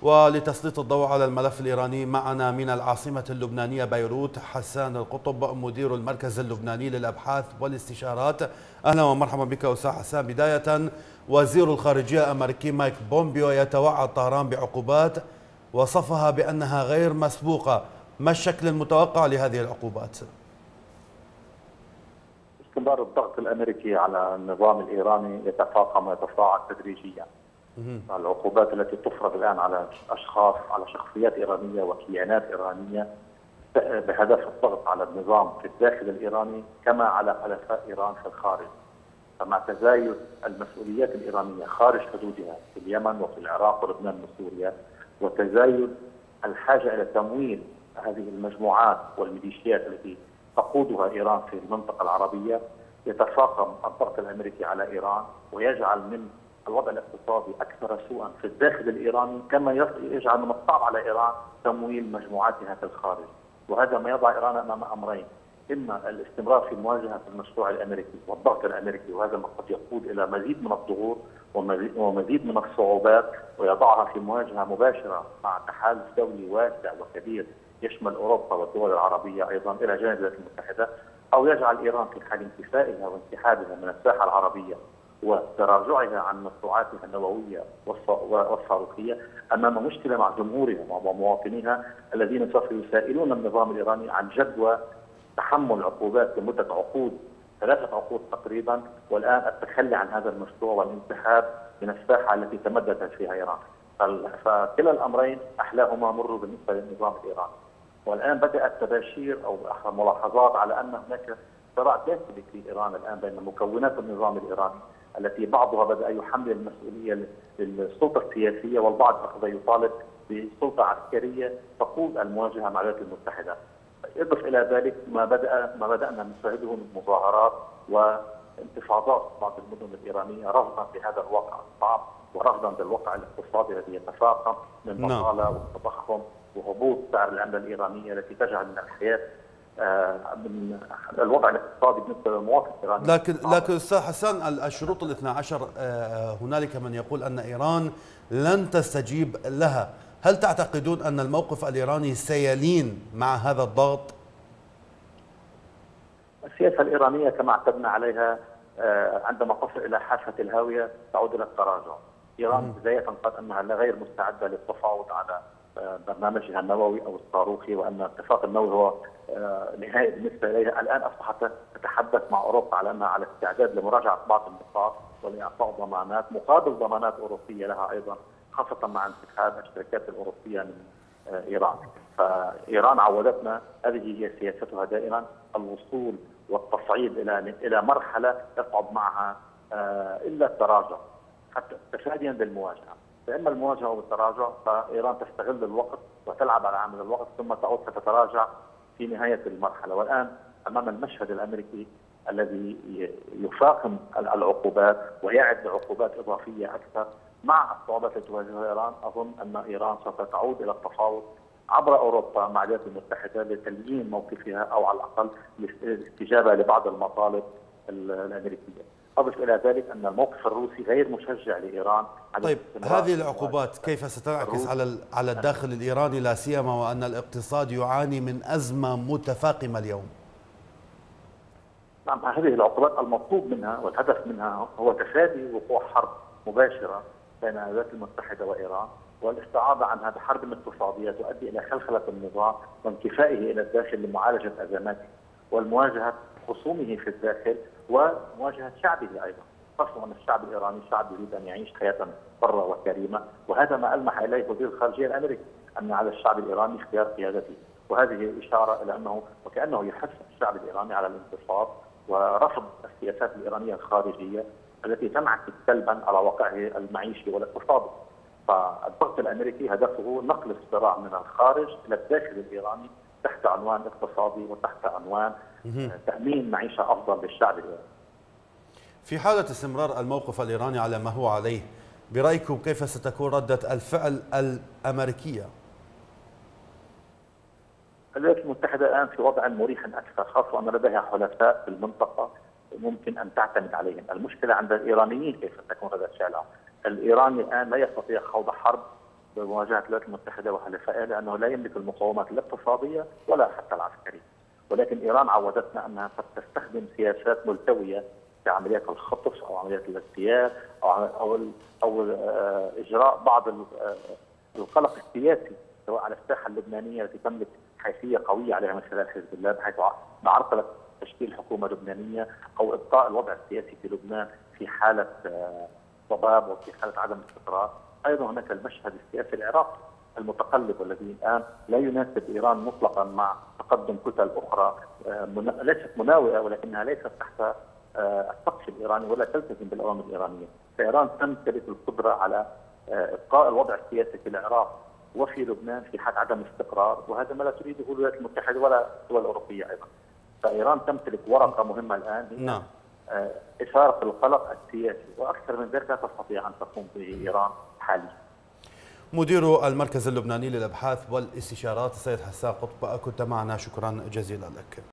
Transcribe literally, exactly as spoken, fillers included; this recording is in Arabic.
ولتسليط الضوء على الملف الإيراني معنا من العاصمة اللبنانية بيروت حسان القطب مدير المركز اللبناني للأبحاث والاستشارات. أهلا ومرحبا بك أستاذ حسان. بداية، وزير الخارجية الأمريكي مايك بومبيو يتوعد طهران بعقوبات وصفها بأنها غير مسبوقة. ما الشكل المتوقع لهذه العقوبات؟ استمرار الضغط الامريكي على النظام الايراني يتفاقم ويتصاعد تدريجيا. العقوبات التي تفرض الان على اشخاص، على شخصيات ايرانيه وكيانات ايرانيه بهدف الضغط على النظام في الداخل الايراني كما على حلفاء ايران في الخارج. فمع تزايد المسؤوليات الايرانيه خارج حدودها في اليمن وفي العراق ولبنان وسوريا، وتزايد الحاجه الى تمويل هذه المجموعات والميليشيات التي تقودها ايران في المنطقه العربيه، يتفاقم الضغط الامريكي على ايران ويجعل من الوضع الاقتصادي اكثر سوءا في الداخل الايراني، كما يجعل من الصعب على ايران تمويل مجموعاتها في الخارج. وهذا ما يضع ايران امام امرين: اما الاستمرار في مواجهه المشروع الامريكي والضغط الامريكي، وهذا ما قد يقود الى مزيد من الضغوط ومزيد من الصعوبات ويضعها في مواجهه مباشره مع تحالف دولي واسع وكبير يشمل اوروبا والدول العربيه ايضا الى جانب الولايات المتحده، او يجعل ايران في حال انكفائها وانسحابها من الساحه العربيه وتراجعها عن مشروعاتها النوويه والصاروخيه امام مشكله مع جمهورها ومواطنيها الذين سوف يسائلون النظام الايراني عن جدوى تحمل عقوبات لمده عقود، ثلاثه عقود تقريبا، والان التخلي عن هذا المشروع والانسحاب من الساحه التي تمددت فيها ايران. فكلا الامرين احلاهما مر بالنسبه للنظام الايراني. والان بدات تباشير او ملاحظات على ان هناك صراع داخلي في ايران الان بين مكونات النظام الايراني، التي بعضها بدا يحمل المسؤوليه للسلطه السياسيه والبعض اخذ يطالب بسلطه عسكريه تقود المواجهه مع الولايات المتحده. اضف الى ذلك ما بدا ما بدانا نشاهده من مظاهرات وانتفاضات في بعض المدن الايرانيه رفضا لهذا الواقع الصعب ورفضا بالواقع الاقتصادي الذي يتفاقم من بطاله والتضخم وهبوط سعر العمله الايرانيه التي تجعل من الحياه من الوضع الاقتصادي بالنسبه للمواطن الايراني. لكن لكن استاذ حسان، الشروط الاثنى عشر هنالك من يقول ان ايران لن تستجيب لها، هل تعتقدون ان الموقف الايراني سيلين مع هذا الضغط؟ السياسه الايرانيه كما اعتدنا عليها عندما تصل الى حافه الهاويه تعود الى التراجع. ايران بدايه قالت انها غير مستعده للتفاوض على برنامجها النووي او الصاروخي، وان الاتفاق النووي هو نهائي بالنسبه اليها. الان اصبحت تتحدث مع اوروبا على انها على استعداد لمراجعه بعض النقاط ولاعطاء ضمانات مقابل ضمانات اوروبيه لها ايضا، خاصه مع انسحاب الشركات الاوروبيه من ايران. فايران عودتنا، هذه هي سياستها دائما، الوصول والتصعيد الى الى مرحله يصعب معها الا التراجع حتى تفاديا للمواجهه. فاما المواجهه او التراجع، فايران تستغل الوقت وتلعب على عامل الوقت ثم تعود فتتراجع في نهايه المرحله. والان امام المشهد الامريكي الذي يفاقم العقوبات ويعد عقوبات اضافيه اكثر مع الصعوبات التي تواجهها ايران، اظن ان ايران سوف تعود الى التفاوض عبر اوروبا مع الولايات المتحده لتليين موقفها او على الاقل الاستجابه لبعض المطالب الامريكيه. أضف إلى ذلك أن الموقف الروسي غير مشجع لإيران. طيب، هذه العقوبات كيف ستنعكس على على الداخل الإيراني، لا سيما وأن الاقتصاد يعاني من أزمة متفاقمة اليوم؟ نعم، هذه العقوبات المطلوب منها والهدف منها هو تفادي وقوع حرب مباشرة بين الولايات المتحدة وإيران، والاستعاضة عن هذه الحرب الاقتصادية تؤدي إلى خلخلة النظام وانكفائه إلى الداخل لمعالجة أزماته والمواجهة خصومه في الداخل ومواجهه شعبه ايضا، خاصه ان الشعب الايراني شعب يريد ان يعيش حياه حره وكريمه، وهذا ما المح اليه وزير الخارجيه الامريكي، ان على الشعب الايراني اختيار قيادته، وهذه اشاره الى انه وكانه يحث الشعب الايراني على الانتصاب ورفض السياسات الايرانيه الخارجيه التي تنعكس سلبا على واقعه المعيشي والاقتصادي. فالضغط الامريكي هدفه نقل الصراع من الخارج الى الداخل الايراني تحت عنوان اقتصادي وتحت عنوان تأمين معيشة أفضل للشعب الإيراني. في حالة استمرار الموقف الإيراني على ما هو عليه، برأيكم كيف ستكون ردة الفعل الأمريكية؟ الولايات المتحدة الآن في وضع مريح أكثر، خاصة أن لديها حلفاء في المنطقة ممكن أن تعتمد عليهم. المشكلة عند الإيرانيين كيف تكون ردة فعلهم. الإيراني الآن لا يستطيع خوض حرب بمواجهه الولايات المتحده وحلفائها، لانه لا يملك المقومات الاقتصاديه ولا حتى العسكريه. ولكن ايران عودتنا انها قد تستخدم سياسات ملتويه في عمليات الخطف او عمليات الاغتيال او او او اجراء بعض القلق السياسي سواء على الساحه اللبنانيه التي تملك حيثيه قويه عليها من خلال حزب الله، بحيث عرقلت تشكيل حكومه لبنانيه او ابقاء الوضع السياسي في لبنان في حاله ضباب وفي حاله عدم استقرار. ايضا هناك المشهد السياسي العراقي المتقلب والذي الان لا يناسب ايران مطلقا مع تقدم كتل اخرى ليست مناوئه ولكنها ليست تحت السقف الايراني ولا تلتزم بالاوامر الايرانيه، فايران تمتلك القدره على ابقاء الوضع السياسي في العراق وفي لبنان في حال عدم استقرار، وهذا ما لا تريده الولايات المتحده ولا الدول الاوروبيه ايضا. فايران تمتلك ورقه مهمه الان هي نعم. اثاره القلق السياسي، واكثر من ذلك لا تستطيع ان تقوم به ايران حاليا. مدير المركز اللبناني للابحاث والاستشارات السيد حسان قطب، كنت معنا، شكرا جزيلا لك.